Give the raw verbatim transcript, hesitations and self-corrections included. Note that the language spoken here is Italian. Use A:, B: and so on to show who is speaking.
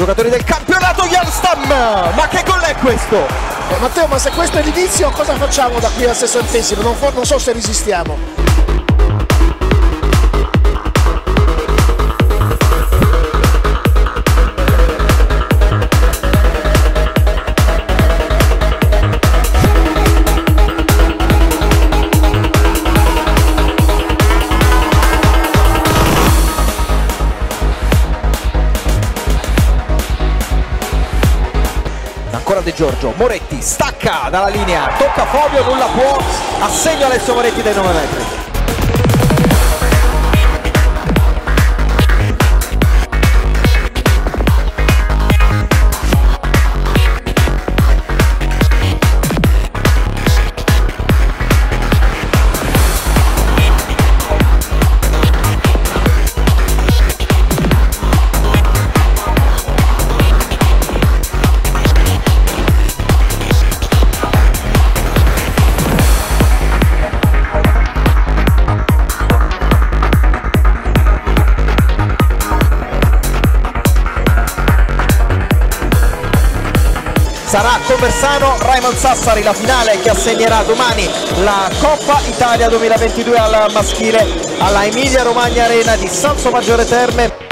A: giocatori del campionato Jarostam. Ma che gol è questo?
B: Eh, Matteo, ma se questo è l'inizio, cosa facciamo da qui al sessantesimo? Non, non so se resistiamo.
A: Ancora De Giorgio, Moretti stacca dalla linea, tocca Fovio, nulla può, assegno Alessio Moretti dai nove metri. Sarà Conversano Raimond Sassari la finale che assegnerà domani la Coppa Italia duemilaventidue al maschile alla Emilia Romagna Arena di Salsomaggiore Terme.